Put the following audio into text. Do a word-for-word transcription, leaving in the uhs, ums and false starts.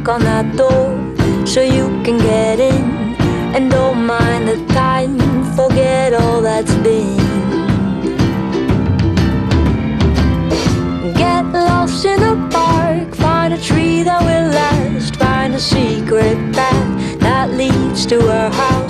knock on that door so you can get in. And don't mind the time, forget all that's been. Get lost in the park, find a tree that will last, find a secret path that leads to our house.